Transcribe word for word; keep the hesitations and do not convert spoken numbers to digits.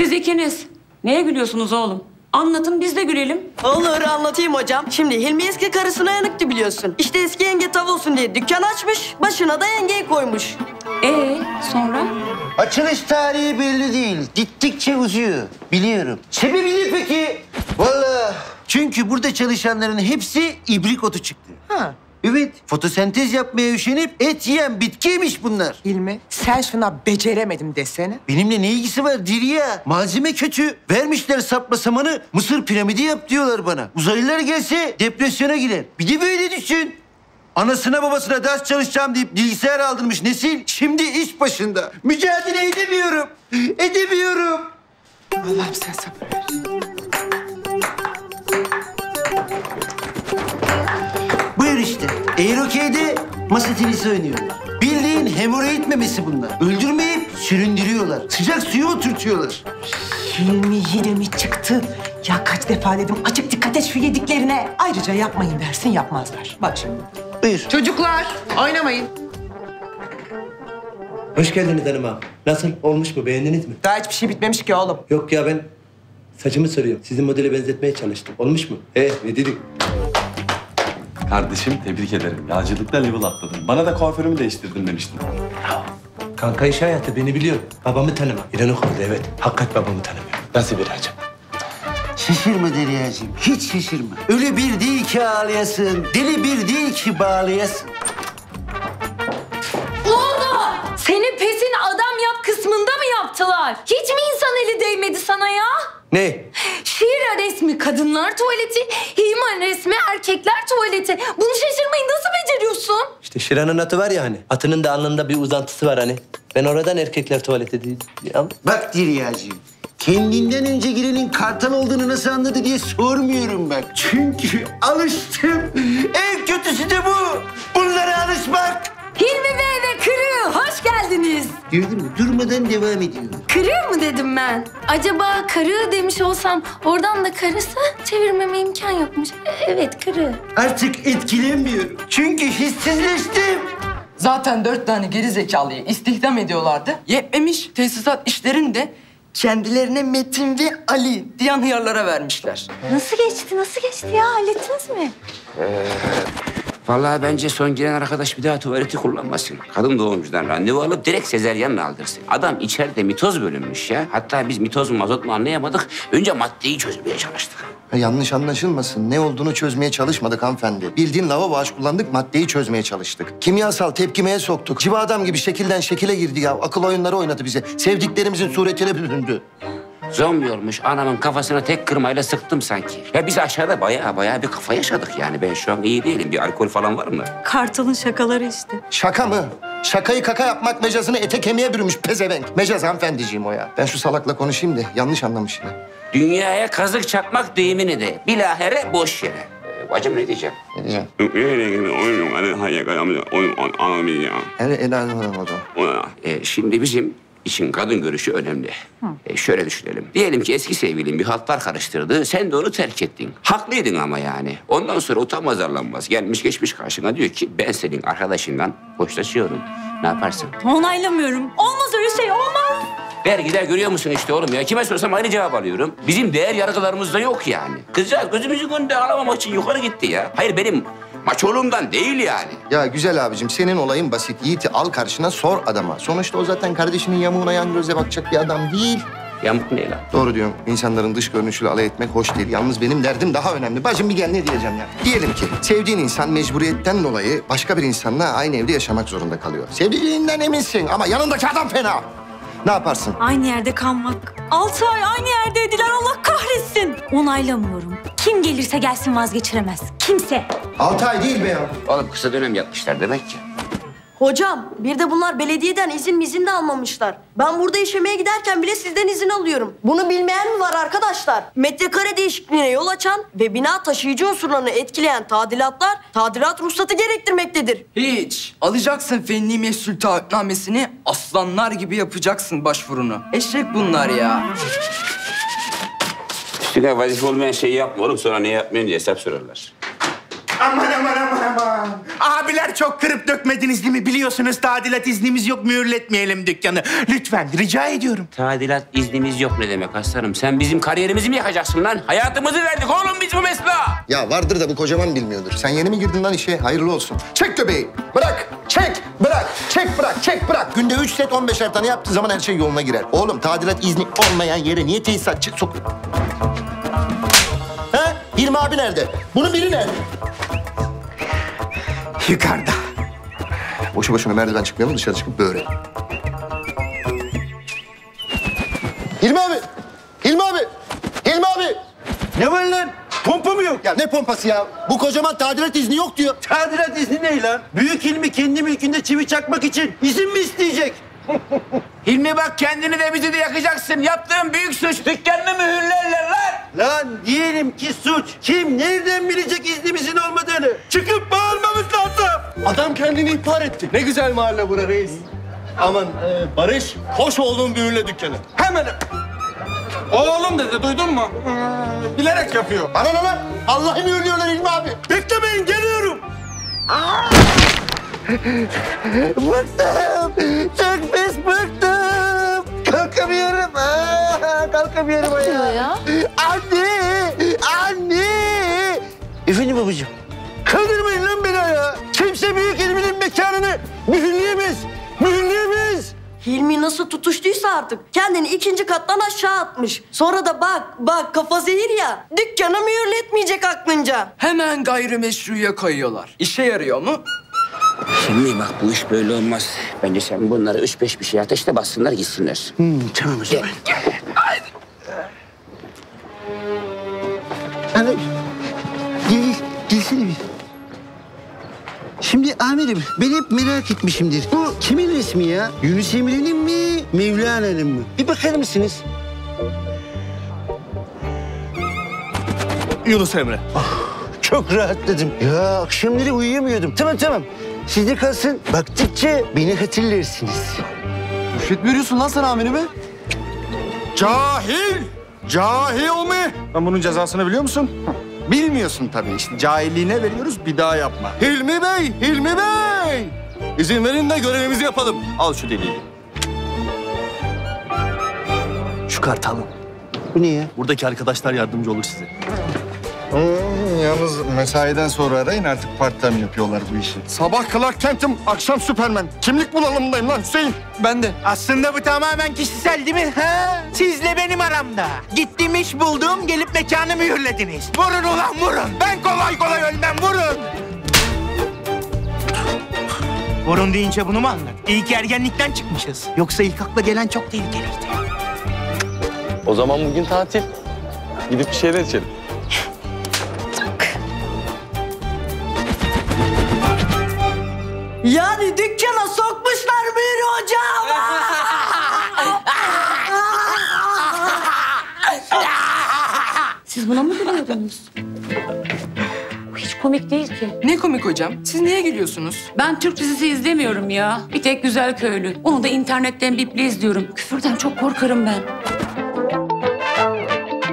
Siz ikiniz neye gülüyorsunuz oğlum? Anlatın biz de gülelim. Olur, anlatayım hocam. Şimdi Hilmi eski karısına yanıktı biliyorsun. İşte eski yenge tav olsun diye dükkan açmış, başına da yengeyi koymuş. Ee sonra? Açılış tarihi belli değil. Gittikçe uzuyor. Biliyorum. Sebebi ne peki? Vallahi çünkü burada çalışanların hepsi ibrik otu çıktı. Ha. Evet, fotosentez yapmaya üşenip et yiyen bitkiymiş bunlar. İlmi, sen şuna beceremedim desene. Benimle ne ilgisi var Dirya? Malzeme kötü. Vermişler sapla samanı, Mısır piramidi yap diyorlar bana. Uzaylılar gelse depresyona girer. Bir de böyle düşün. Anasına babasına ders çalışacağım deyip bilgisayar aldırmış nesil şimdi iş başında. Mücadele edemiyorum. Edemiyorum. Allah'ım sen sabır ver. Buyur işte. Aeroke'de masa tenisi oynuyorlar. Bildiğin hemoroid memesi bunlar. Öldürmeyip süründürüyorlar. Sıcak suya oturtuyorlar. Hilmi yine mi çıktı? Ya kaç defa dedim açık dikkat et şu yediklerine. Ayrıca yapmayın dersin yapmazlar. Bak şimdi. Buyur. Çocuklar oynamayın. Hoş geldiniz hanım ağam. Nasıl? Olmuş mu? Beğendiniz mi? Daha hiçbir şey bitmemiş ki oğlum. Yok ya ben saçımı soruyorum. Sizin modele benzetmeye çalıştım. Olmuş mu? He ne dedik? Kardeşim tebrik ederim. Yağcılıkta level atladın. Bana da kuaförümü değiştirdim demiştin. Kanka iş hayatı beni biliyor. Babamı tanıma. İran okudu evet. Hakikat babamı tanımıyor. Nasıl bir acım? Şaşırma Derya'cığım. Hiç şaşırma. Ölü bir değil ki ağlayasın. Deli bir değil ki bağlayasın. Oldu. Seni pesin adam yap kısmında mı yaptılar? Hiç mi insan eli değmedi sana ya? Ne? Şiir resmi kadınlar tuvaleti, Himan resmi erkekler tuvaleti. Bunu şaşırmayı nasıl beceriyorsun? İşte Şiran'ın atı var ya hani. Atının da alnında bir uzantısı var hani. Ben oradan erkekler tuvaleti değil. Ya. Bak Derya'cığım. Kendinden önce girenin kartal olduğunu nasıl anladı diye sormuyorum bak. Çünkü alıştım. En kötüsü de bu. Bunlara alışmak. Hilmi Bey ve Kırığı hoş geldiniz. Gördün mü? Durmadan devam ediyor. Kırığı mı dedim ben? Acaba karığı demiş olsam oradan da karısı çevirmeme imkan yokmuş. Evet kırığı. Artık etkilenmiyorum. Çünkü hissizleştim. Zaten dört tane geri zekalıyı istihdam ediyorlardı. Yetmemiş tesisat işlerini de kendilerine Metin ve Ali diyen hıyarlara vermişler. Nasıl geçti, nasıl geçti ya? Hallettiniz mi? Ee, vallahi bence son giren arkadaş bir daha tuvaleti kullanmasın. Kadın doğumcudan randevu alıp direkt sezeryanla aldırsın. Adam içeride mitoz bölünmüş ya. Hatta biz mitoz mu mazot mu anlayamadık. Önce maddeyi çözmeye çalıştık. Ha, yanlış anlaşılmasın. Ne olduğunu çözmeye çalışmadık hanımefendi. Bildiğin lavabo aş kullandık, maddeyi çözmeye çalıştık. Kimyasal tepkimeye soktuk. Civa adam gibi şekilden şekile girdi ya. Akıl oyunları oynadı bize. Sevdiklerimizin suretine büründü. Zombi olmuş. Anamın kafasına tek kırmayla sıktım sanki. Ya biz aşağıda bayağı bayağı bir kafa yaşadık yani. Ben şu an iyi değilim. Bir alkol falan var mı? Kartal'ın şakaları işte. Şaka mı? Şakayı kaka yapmak mecazını ete kemiğe bürümüş pezevenk. Mecaz hanımefendiciğim o ya. Ben şu salakla konuşayım da yanlış anlamış yine. Dünyaya kazık çakmak deyimini de bilahare boş yere. Ee, bacım ne diyeceğim? Ne diyeceğim? Yani el anlamadım. Ee, şimdi bizim için kadın görüşü önemli. Ee, şöyle düşünelim. Diyelim ki eski sevgilin bir hatlar karıştırdı. Sen de onu terk ettin. Haklıydın ama yani. Ondan sonra utanmaz arlanmaz. Gelmiş geçmiş karşına diyor ki ben senin arkadaşından hoşlaşıyorum. Ne yaparsın? Onaylamıyorum. Olmaz öyle şey, olmaz. Vergiler görüyor musun işte oğlum ya? Kime sorsam aynı cevap alıyorum. Bizim değer yargılarımızda yok yani. Kızcağız gözümüzün önünde alamamak için yukarı gitti ya. Hayır benim maçoluğumdan değil yani. Ya güzel abicim, senin olayın basit. Yiğit'i al karşına, sor adama. Sonuçta o zaten kardeşinin yamuğuna yan gözle bakacak bir adam değil. Yamuk ne lan? Doğru diyorum. İnsanların dış görünüşüyle alay etmek hoş değil. Yalnız benim derdim daha önemli. Bacım bir gel, ne diyeceğim ya? Diyelim ki sevdiğin insan mecburiyetten dolayı başka bir insanla aynı evde yaşamak zorunda kalıyor. Sevdiğinden eminsin ama yanındaki adam fena. Ne yaparsın? Aynı yerde kalmak. Altı ay aynı yerdeydiler, Allah kahretsin. Onaylamıyorum. Kim gelirse gelsin vazgeçiremez. Kimse. Altı ay değil be ya. Oğlum kısa dönem yapmışlar demek ki. Hocam, bir de bunlar belediyeden izin mizin de almamışlar. Ben burada işemeye giderken bile sizden izin alıyorum. Bunu bilmeyen mi var arkadaşlar? Metrekare değişikliğine yol açan ve bina taşıyıcı unsurlarını etkileyen tadilatlar tadilat ruhsatı gerektirmektedir. Hiç. Alacaksın fenli mesul taahhütnamesini, aslanlar gibi yapacaksın başvurunu. Eşek bunlar ya. Üstüne vazife olmayan şeyi yapma oğlum. Sonra ne yapmayın diye hesap sorarlar. Aman aman aman aman. Abiler çok kırıp dökmediniz değil mi? Biliyorsunuz tadilat iznimiz yok, mühürletmeyelim dükkanı. Lütfen rica ediyorum. Tadilat iznimiz yok ne demek aslanım? Sen bizim kariyerimizi mi yakacaksın lan? Hayatımızı verdik oğlum biz bu mesleğe. Ya vardır da bu kocaman bilmiyordur. Sen yeni mi girdin lan işe? Hayırlı olsun. Çek göbeği. Bırak. Çek. Bırak. Çek bırak. Çek bırak. Günde üç set on beşer tane yaptığı zaman her şey yoluna girer. Oğlum tadilat izni olmayan yere niye tesisatçı sok... Ha? Hilmi abi nerede? Bunun biri nerede? Yukarıda. Boşu boşuna merdiven çıkmayalım, dışarı çıkıp böyle. Hilmi abi! Hilmi abi! Hilmi abi! Ne var lan? Pompa mı yok? Ya ne pompası ya? Bu kocaman tadilat izni yok diyor. Tadilat izni ne lan? Büyük Hilmi kendi mülkünde çivi çakmak için izin mi isteyecek? Hilmi bak kendini de bizi de yakacaksın. Yaptığın büyük suç. Dükkanını mühürlerler lan. Lan diyelim ki suç. Kim nereden bilecek iznimizin olmadığını? Çıkıp bağırmamız lazım. Adam kendini ihbar etti. Ne güzel mahalle bura reis. Aman e, Barış, hoş oğlum büyüle dükkanı. Hemen. Oğlum dedi, duydun mu? Hmm, bilerek yapıyor. Bana ne lan? Allah'ı mühürlüyorlar Hilmi abi. Beklemeyin, geliyorum. Bıktım. Çok pis bıktım. Kalkamıyorum. Aa, kalkamıyorum ayağa. ya? Anne! Anne! Efendim babacığım. Kaldırmayın lan beni ayağa. Kimse büyük Hilmi'nin mekanını mühürleyemez. Mühürleyemez. Hilmi nasıl tutuştuysa artık kendini ikinci kattan aşağı atmış. Sonra da bak bak kafa zehir ya. Dükkanı mühürletmeyecek aklınca. Hemen gayrimeşruya kayıyorlar. İşe yarıyor mu? Şimdi bak bu iş böyle olmaz. Bence sen bunları üç beş bir şey ateşte bassınlar gitsinler. Hmm, tamam o zaman. Gel, gel. Haydi. Ana, gel, gelsene bir. Şimdi amirim, ben hep merak etmişimdir. Bu kimin resmi ya? Yunus Emre'nin mi, Mevlana'nın mı? Bir bakar mısınız? Yunus Emre. Çok rahatladım. Ya akşamları uyuyamıyordum. Tamam tamam. Sizde kalsın. Baktıkça beni hatırlarsınız. Rüşvet mi veriyorsun lan sen amirime? Cahil! Cahil mi? Ben bunun cezasını biliyor musun? Bilmiyorsun tabii. İşte cahilliğine veriyoruz, bir daha yapma. Hilmi Bey! Hilmi Bey! İzin verin de görevimizi yapalım. Al şu deliği. Şu kartı alın. Bu ne ya? Buradaki arkadaşlar yardımcı olur size. Hmm, yalnız mesaiden sonra arayın, artık part time yapıyorlar bu işi. Sabah Clark Kent'im, akşam Süpermen. Kimlik bulalımdayım lan Hüseyin. Ben de. Aslında bu tamamen kişisel değil mi? Ha? Sizle benim aramda. Gittim iş buldum, gelip mekanı mühürlediniz. Vurun ulan vurun. Ben kolay kolay ölmem, vurun. Vurun deyince bunu mu anladın? İyi ki ergenlikten çıkmışız. Yoksa ilk akla gelen çok tehlikeliydi. O zaman bugün tatil. Gidip bir şeyler içelim. Yani dükkana sokmuşlar mühür hocam. Siz buna mı gülüyordunuz? Bu hiç komik değil ki. Ne komik hocam? Siz niye gülüyorsunuz? Ben Türk dizisi izlemiyorum ya. Bir tek Güzel Köylü. Onu da internetten biple izliyorum. Küfürden çok korkarım ben.